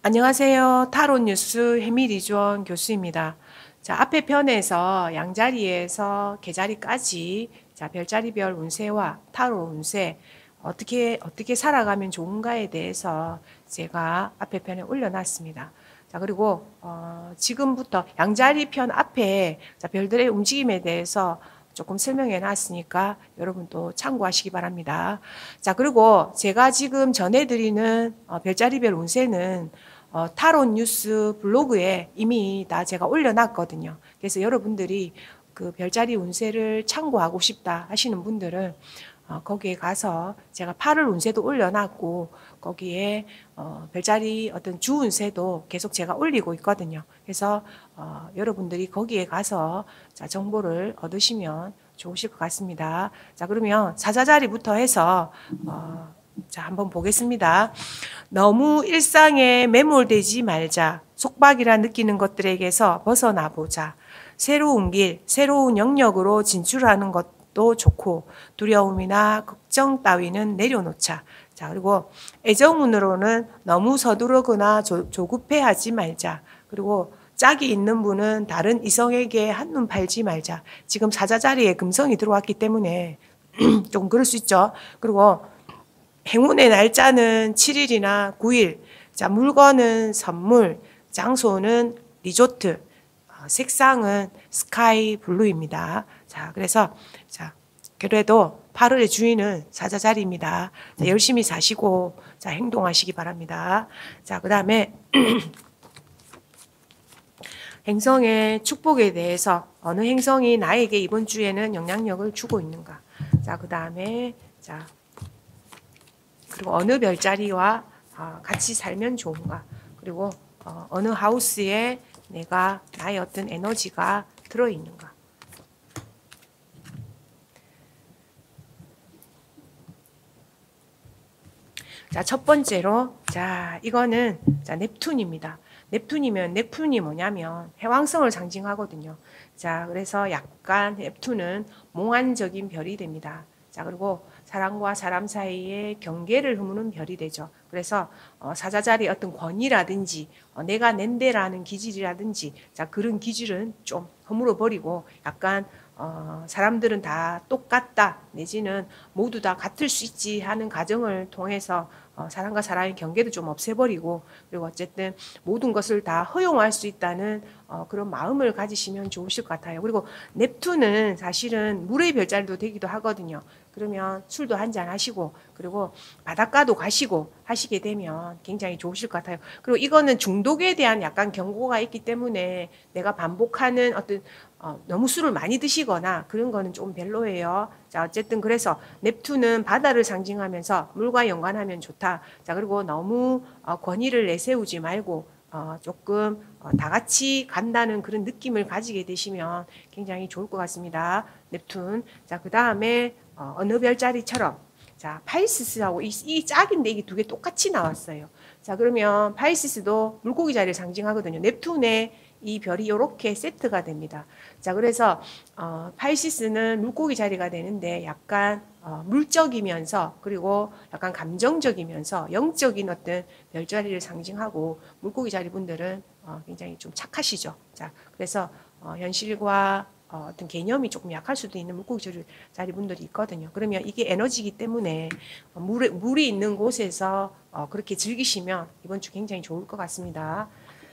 안녕하세요. 타로 뉴스 해미리주원 교수입니다. 자, 앞에 편에서 양자리에서 개자리까지 자, 별자리별 운세와 타로 운세 어떻게 살아가면 좋은가에 대해서 제가 앞에 편에 올려놨습니다. 자, 그리고 지금부터 양자리 편 앞에 자, 별들의 움직임에 대해서 조금 설명해 놨으니까 여러분 또 참고하시기 바랍니다. 자, 그리고 제가 지금 전해드리는 별자리별 운세는 타로 뉴스 블로그에 이미 다 제가 올려놨거든요. 그래서 여러분들이 그 별자리 운세를 참고하고 싶다 하시는 분들은 거기에 가서 제가 8월 운세도 올려놨고 거기에 별자리 어떤 주 운세도 계속 제가 올리고 있거든요. 그래서 여러분들이 거기에 가서 자, 정보를 얻으시면 좋으실 것 같습니다. 자, 그러면 사자자리부터 해서 자, 한번 보겠습니다. 너무 일상에 매몰되지 말자. 속박이라 느끼는 것들에게서 벗어나 보자. 새로운 길, 새로운 영역으로 진출하는 것도 좋고 두려움이나 걱정 따위는 내려놓자. 자, 그리고 애정운으로는 너무 서두르거나 조급해하지 말자. 그리고 짝이 있는 분은 다른 이성에게 한눈 팔지 말자. 지금 사자자리에 금성이 들어왔기 때문에 좀 그럴 수 있죠. 그리고 행운의 날짜는 7일이나 9일. 자, 물건은 선물, 장소는 리조트, 색상은 스카이 블루입니다. 자, 그래서 자, 그래도 8월의 주인은 사자자리입니다. 자, 열심히 사시고 자, 행동하시기 바랍니다. 자, 그다음에 행성의 축복에 대해서 어느 행성이 나에게 이번 주에는 영향력을 주고 있는가? 자, 그다음에 자, 그리고 어느 별자리와 같이 살면 좋은가? 그리고 어느 하우스에 내가 나의 어떤 에너지가 들어있는가? 자, 첫 번째로 자, 이거는 자, 넵툰입니다. 넵툰이 뭐냐면 해왕성을 상징하거든요. 자, 그래서 약간 넵툰은 몽환적인 별이 됩니다. 자, 그리고 사람과 사람 사이에 경계를 흐무는 별이 되죠. 그래서 사자자리 어떤 권위라든지 내가 낸대라는 기질이라든지 자, 그런 기질은 좀 허물어 버리고 약간 사람들은 다 똑같다 내지는 모두 다 같을 수 있지 하는 가정을 통해서 사람과 사람의 경계도 좀 없애버리고 그리고 어쨌든 모든 것을 다 허용할 수 있다는 그런 마음을 가지시면 좋으실 것 같아요. 그리고 넵툰은 사실은 물의 별자리도 되기도 하거든요. 그러면 술도 한잔 하시고 그리고 바닷가도 가시고 하시게 되면 굉장히 좋으실 것 같아요. 그리고 이거는 중독에 대한 약간 경고가 있기 때문에 내가 반복하는 어떤 너무 술을 많이 드시거나 그런 거는 좀 별로예요. 자, 어쨌든 그래서 넵툰은 바다를 상징하면서 물과 연관하면 좋다. 자, 그리고 너무 권위를 내세우지 말고 조금 다 같이 간다는 그런 느낌을 가지게 되시면 굉장히 좋을 것 같습니다. 넵툰. 자, 그 다음에 어느 별자리처럼 자, 파이시스하고 이 짝인데 이게 두 개 똑같이 나왔어요. 자, 그러면 파이시스도 물고기 자리를 상징하거든요. 넵툰의 이 별이 이렇게 세트가 됩니다. 자, 그래서 파이시스는 물고기 자리가 되는데 약간 물적이면서 그리고 약간 감정적이면서 영적인 어떤 별자리를 상징하고 물고기 자리 분들은 굉장히 좀 착하시죠. 자, 그래서 현실과 어떤 개념이 조금 약할 수도 있는 물고기 자리 분들이 있거든요. 그러면 이게 에너지이기 때문에 물이 있는 곳에서 그렇게 즐기시면 이번 주 굉장히 좋을 것 같습니다.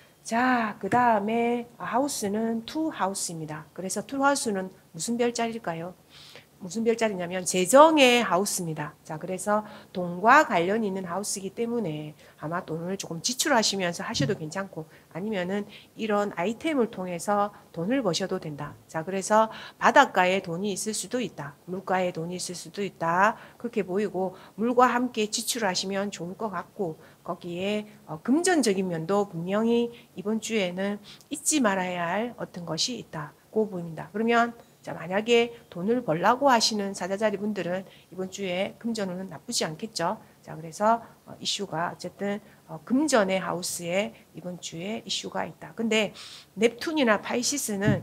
자, 그 다음에 하우스는 투 하우스입니다. 그래서 투 하우스는 무슨 별자리일까요? 무슨 별자리냐면 재정의 하우스입니다. 자, 그래서 돈과 관련이 있는 하우스이기 때문에 아마 돈을 조금 지출하시면서 하셔도 괜찮고 아니면은 이런 아이템을 통해서 돈을 버셔도 된다. 자, 그래서 바닷가에 돈이 있을 수도 있다. 물가에 돈이 있을 수도 있다. 그렇게 보이고 물과 함께 지출하시면 좋을 것 같고 거기에 금전적인 면도 분명히 이번 주에는 잊지 말아야 할 어떤 것이 있다고 보입니다. 그러면 자, 만약에 돈을 벌라고 하시는 사자자리 분들은 이번 주에 금전운은 나쁘지 않겠죠. 자, 그래서 이슈가 어쨌든 금전의 하우스에 이번 주에 이슈가 있다. 근데 넵툰이나 파이시스는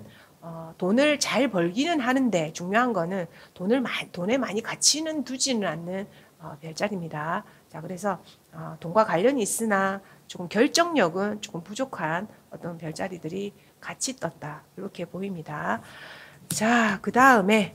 돈을 잘 벌기는 하는데 중요한 거는 돈에 많이 가치는 두지는 않는 별자리입니다. 자, 그래서 돈과 관련이 있으나 조금 결정력은 조금 부족한 어떤 별자리들이 같이 떴다. 이렇게 보입니다. 자, 그 다음에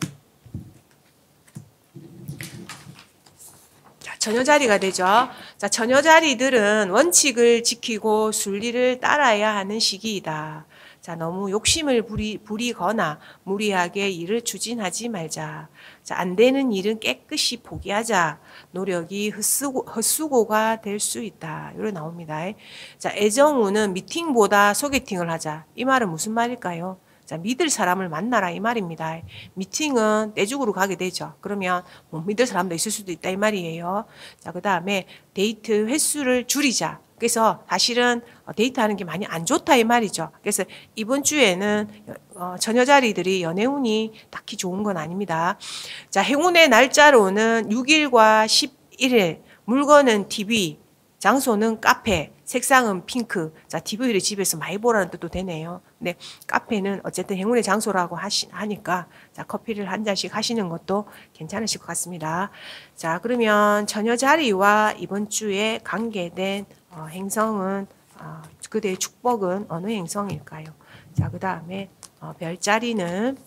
전여자리가 되죠. 자, 전여자리들은 원칙을 지키고 순리를 따라야 하는 시기이다. 자, 너무 욕심을 부리거나 무리하게 일을 추진하지 말자. 자, 안 되는 일은 깨끗이 포기하자. 노력이 헛수고가 될 수 있다. 이렇게 나옵니다. 자, 애정우는 미팅보다 소개팅을 하자. 이 말은 무슨 말일까요? 자, 믿을 사람을 만나라 이 말입니다. 미팅은 떼죽으로 가게 되죠. 그러면 못 믿을 사람도 있을 수도 있다 이 말이에요. 자, 그 다음에 데이트 횟수를 줄이자. 그래서 사실은 데이트하는 게 많이 안 좋다 이 말이죠. 그래서 이번 주에는 처녀자리들이 연애운이 딱히 좋은 건 아닙니다. 자, 행운의 날짜로는 6일과 11일, 물건은 TV, 장소는 카페, 색상은 핑크. 자, TV를 집에서 많이 보라는 뜻도 되네요. 근데 카페는 어쨌든 행운의 장소라고 하니까 자, 커피를 한 잔씩 하시는 것도 괜찮으실 것 같습니다. 자, 그러면 처녀자리와 이번 주에 관계된 행성은 그대의 축복은 어느 행성일까요? 자, 그 다음에 별자리는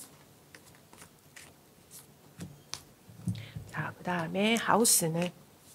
자, 그 다음에 하우스는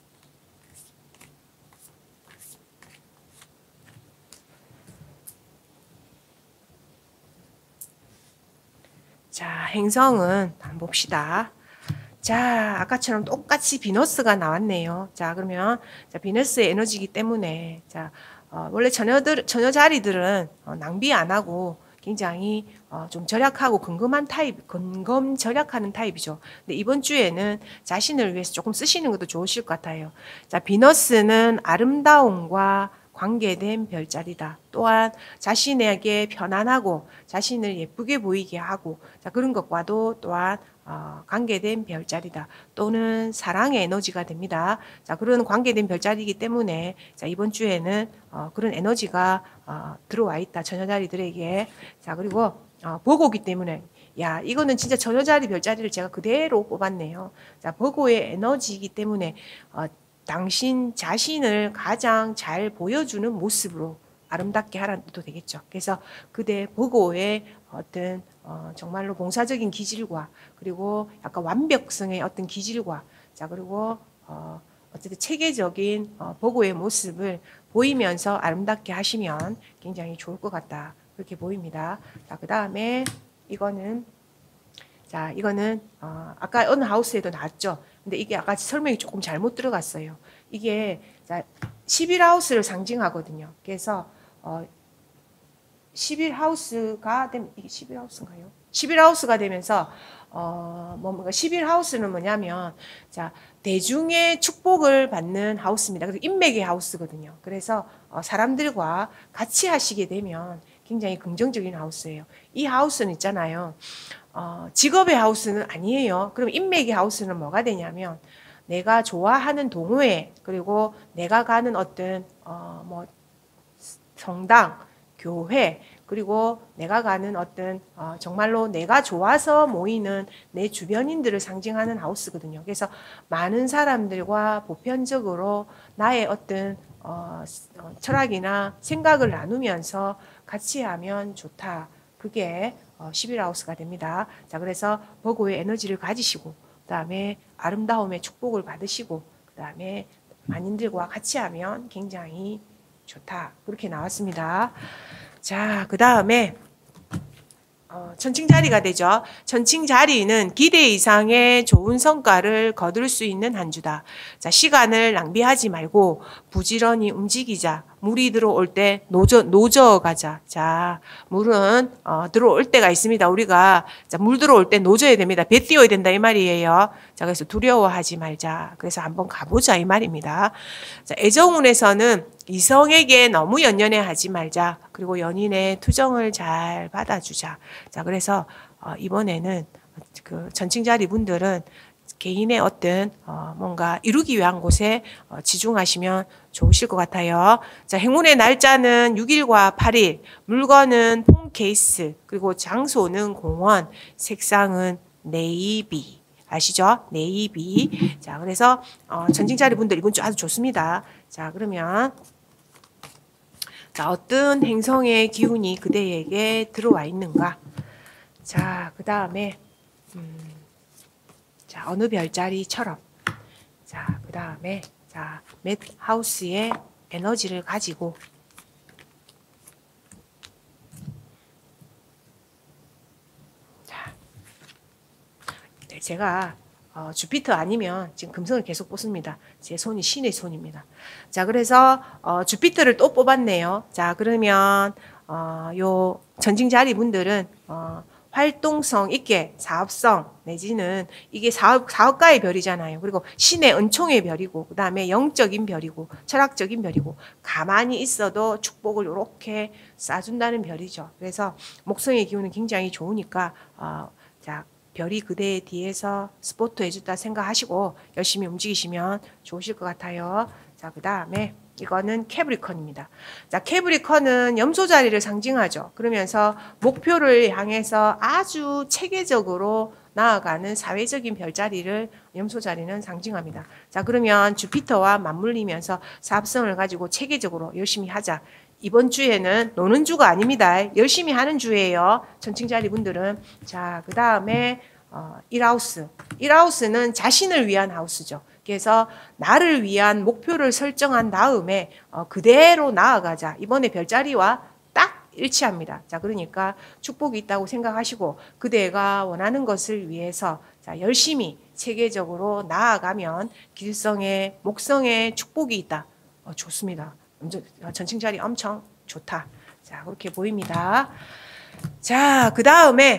자, 행성은 한번 봅시다. 자, 아까처럼 똑같이 비너스가 나왔네요. 자, 그러면 자, 비너스의 에너지이기 때문에 자, 원래 처녀자리들은 낭비 안 하고 굉장히 좀 절약하고 근검 절약하는 타입이죠. 근데 이번 주에는 자신을 위해서 조금 쓰시는 것도 좋으실 것 같아요. 자, 비너스는 아름다움과 관계된 별자리다. 또한 자신에게 편안하고 자신을 예쁘게 보이게 하고 자, 그런 것과도 또한 관계된 별자리다. 또는 사랑의 에너지가 됩니다. 자, 그런 관계된 별자리이기 때문에 자, 이번 주에는 그런 에너지가 들어와 있다. 처녀자리들에게. 자, 그리고 버고기 때문에 야, 이거는 진짜 처녀자리 별자리를 제가 그대로 뽑았네요. 자, 버고의 에너지이기 때문에 당신 자신을 가장 잘 보여주는 모습으로 아름답게 하라는 뜻도 되겠죠. 그래서 그대 버고의 어떤 정말로 봉사적인 기질과 그리고 약간 완벽성의 어떤 기질과 자, 그리고 어쨌든 체계적인 버고의 모습을 보이면서 아름답게 하시면 굉장히 좋을 것 같다. 그렇게 보입니다. 자, 그 다음에 이거는 자, 이거는 아까 어느 하우스에도 나왔죠. 근데 이게 아까 설명이 조금 잘못 들어갔어요. 이게 자, 11하우스를 상징하거든요. 그래서 11하우스가 되면 이게 11하우스인가요? 11하우스가 되면서 뭔가 11하우스는 뭐냐면 자, 대중의 축복을 받는 하우스입니다. 그래서 인맥의 하우스거든요. 그래서 사람들과 같이 하시게 되면 굉장히 긍정적인 하우스예요. 이 하우스는 있잖아요. 직업의 하우스는 아니에요. 그럼 인맥의 하우스는 뭐가 되냐면 내가 좋아하는 동호회 그리고 내가 가는 어떤 뭐 성당, 교회 그리고 내가 가는 어떤 정말로 내가 좋아서 모이는 내 주변인들을 상징하는 하우스거든요. 그래서 많은 사람들과 보편적으로 나의 어떤 철학이나 생각을 나누면서 같이 하면 좋다. 그게 11하우스가 됩니다. 자, 그래서 버고의 에너지를 가지시고 그다음에 아름다움의 축복을 받으시고 그다음에 만인들과 같이 하면 굉장히 좋다. 그렇게 나왔습니다. 자, 그다음에 천칭자리가 되죠. 천칭자리는 기대 이상의 좋은 성과를 거둘 수 있는 한 주다. 자, 시간을 낭비하지 말고 부지런히 움직이자. 물이 들어올 때 노저 가자. 자, 물은 들어올 때가 있습니다. 우리가 자, 물 들어올 때 노져야 됩니다. 배 띄워야 된다 이 말이에요. 자, 그래서 두려워하지 말자. 그래서 한번 가보자 이 말입니다. 자, 애정운에서는 이성에게 너무 연연해하지 말자. 그리고 연인의 투정을 잘 받아주자. 자, 그래서 이번에는 그 전칭자리 분들은 개인의 어떤 뭔가 이루기 위한 곳에 지중하시면 좋으실 것 같아요. 자, 행운의 날짜는 6일과 8일, 물건은 폰 케이스, 그리고 장소는 공원, 색상은 네이비. 아시죠? 네이비. 자, 그래서 전칭자리 분들 이번 주 아주 좋습니다. 자, 그러면 자, 어떤 행성의 기운이 그대에게 들어와 있는가? 자, 그 다음에 자, 어느 별자리처럼 자, 그 다음에 자, 맷 하우스의 에너지를 가지고 자, 네, 제가 주피터 아니면 지금 금성을 계속 뽑습니다. 제 손이 신의 손입니다. 자, 그래서 주피터를 또 뽑았네요. 자, 그러면 요 전징 자리 분들은 활동성 있게 사업성 내지는 이게 사업가의 별이잖아요. 그리고 신의 은총의 별이고 그 다음에 영적인 별이고 철학적인 별이고 가만히 있어도 축복을 이렇게 쏴준다는 별이죠. 그래서 목성의 기운은 굉장히 좋으니까 자, 별이 그대 뒤에서 스포트 해준다 생각하시고 열심히 움직이시면 좋으실 것 같아요. 자, 그 다음에 이거는 캐브리컨입니다. 자, 캐브리컨은 염소 자리를 상징하죠. 그러면서 목표를 향해서 아주 체계적으로 나아가는 사회적인 별자리를 염소 자리는 상징합니다. 자, 그러면 주피터와 맞물리면서 사업성을 가지고 체계적으로 열심히 하자. 이번 주에는 노는 주가 아닙니다. 열심히 하는 주예요. 전칭자리 분들은. 자, 그 다음에 1하우스. 1하우스는 자신을 위한 하우스죠. 그래서 나를 위한 목표를 설정한 다음에 그대로 나아가자. 이번에 별자리와 딱 일치합니다. 자, 그러니까 축복이 있다고 생각하시고 그대가 원하는 것을 위해서 자, 열심히 체계적으로 나아가면 길성에 목성에 축복이 있다. 좋습니다. 전칭자리 엄청 좋다. 자, 그렇게 보입니다. 자, 그 다음에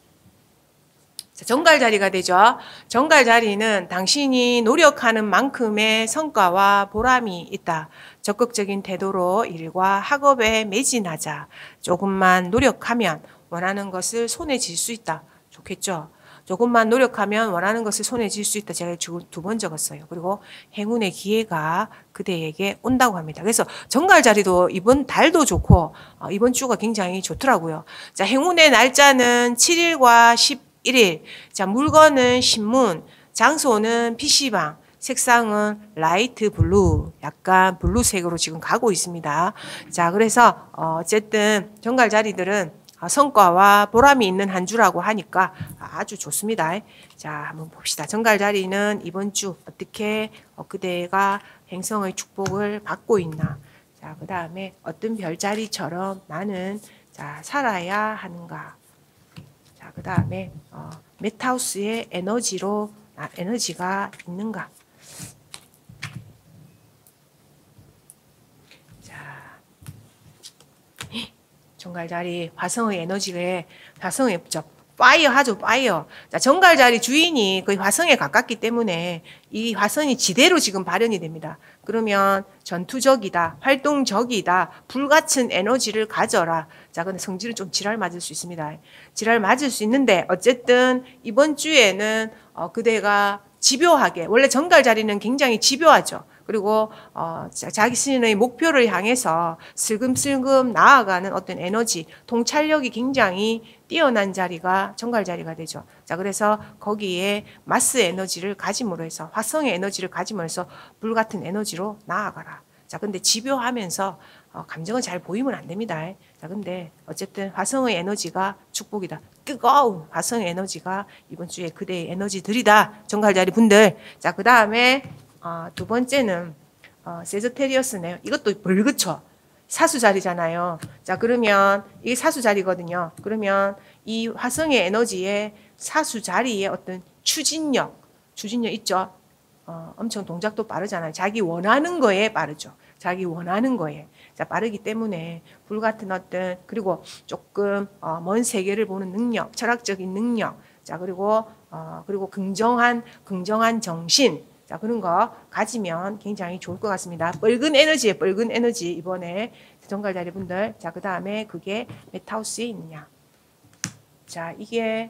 정갈 자리가 되죠. 정갈 자리는 당신이 노력하는 만큼의 성과와 보람이 있다. 적극적인 태도로 일과 학업에 매진하자. 조금만 노력하면 원하는 것을 손에 쥘 수 있다. 좋겠죠. 조금만 노력하면 원하는 것을 손에 쥘 수 있다. 제가 2번 적었어요. 그리고 행운의 기회가 그대에게 온다고 합니다. 그래서 정갈 자리도 이번 달도 좋고 이번 주가 굉장히 좋더라고요. 자, 행운의 날짜는 7일과 11일. 자, 물건은 신문, 장소는 PC방, 색상은 라이트 블루, 약간 블루색으로 지금 가고 있습니다. 자, 그래서 어쨌든 정갈 자리들은 성과와 보람이 있는 한 주라고 하니까 아주 좋습니다. 자, 한번 봅시다. 정갈 자리는 이번 주 어떻게 그대가 행성의 축복을 받고 있나. 자, 그 다음에 어떤 별자리처럼 나는 자, 살아야 하는가. 자, 그 다음에 맷하우스의 에너지가 있는가. 정갈자리 화성의 에너지에 화성의 파이어 하죠. 파이어. 자, 정갈자리 주인이 거의 화성에 가깝기 때문에 이 화성이 지대로 지금 발현이 됩니다. 그러면 전투적이다, 활동적이다, 불같은 에너지를 가져라. 자, 근데 성질은 좀 지랄 맞을 수 있습니다. 지랄 맞을 수 있는데 어쨌든 이번 주에는 그대가 집요하게, 원래 정갈자리는 굉장히 집요하죠. 그리고 자기 자신의 목표를 향해서 슬금슬금 나아가는 어떤 에너지, 통찰력이 굉장히 뛰어난 자리가 정갈 자리가 되죠. 자, 그래서 거기에 마스 에너지를 가짐으로 해서 화성의 에너지를 가짐으로 해서 불같은 에너지로 나아가라. 자, 근데 집요하면서 감정은 잘 보이면 안 됩니다. 자, 근데 어쨌든 화성의 에너지가 축복이다. 뜨거운 화성의 에너지가 이번 주에 그대의 에너지들이다. 정갈 자리 분들. 자, 그 다음에 두 번째는 세저테리어스네요. 이것도 벌그쳐. 사수 자리잖아요. 자, 그러면 이게 사수 자리거든요. 그러면 이 화성의 에너지에 사수 자리에 어떤 추진력 있죠. 엄청 동작도 빠르잖아요. 자기 원하는 거에 빠르죠. 자기 원하는 거에. 자, 빠르기 때문에 불같은 어떤, 그리고 조금 먼 세계를 보는 능력, 철학적인 능력. 자, 그리고 긍정한 정신. 자, 그런 거 가지면 굉장히 좋을 것 같습니다. 뻘근 에너지, 이번에 정갈 자리 분들. 자, 그 다음에 그게 맷하우스에 있느냐. 자, 이게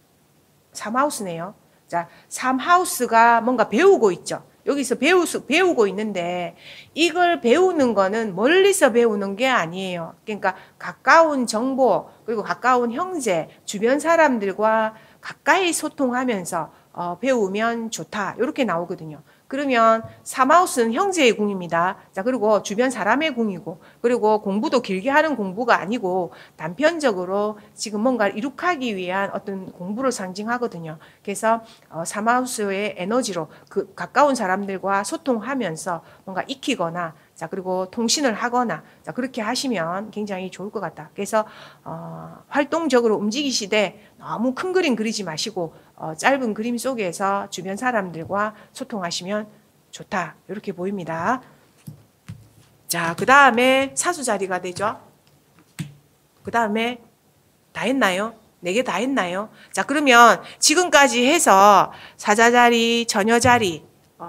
3하우스네요. 자, 3하우스가 뭔가 배우고 있죠. 여기서 배우고 있는데 이걸 배우는 거는 멀리서 배우는 게 아니에요. 그러니까 가까운 정보, 그리고 가까운 형제, 주변 사람들과 가까이 소통하면서 배우면 좋다. 이렇게 나오거든요. 그러면 사마우스는 형제의 궁입니다. 자, 그리고 주변 사람의 궁이고, 그리고 공부도 길게 하는 공부가 아니고 단편적으로 지금 뭔가 이룩하기 위한 어떤 공부를 상징하거든요. 그래서 사마우스의 에너지로 그 가까운 사람들과 소통하면서 뭔가 익히거나, 자, 그리고 통신을 하거나, 자, 그렇게 하시면 굉장히 좋을 것 같다. 그래서 활동적으로 움직이시되 너무 큰 그림 그리지 마시고 짧은 그림 속에서 주변 사람들과 소통하시면 좋다. 이렇게 보입니다. 자, 그 다음에 사수 자리가 되죠. 그 다음에 다 했나요? 4개 다 했나요? 자, 그러면 지금까지 해서 사자 자리, 처녀 자리,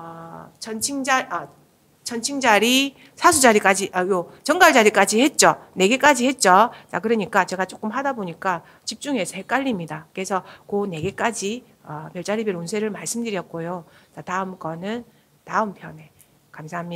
천칭 자리, 사수 자리까지, 정갈 자리까지 했죠. 4개까지 했죠. 자, 그러니까 제가 조금 하다 보니까 집중해서 헷갈립니다. 그래서 그 4개까지 별자리별 운세를 말씀드렸고요. 자, 다음 거는 다음 편에. 감사합니다.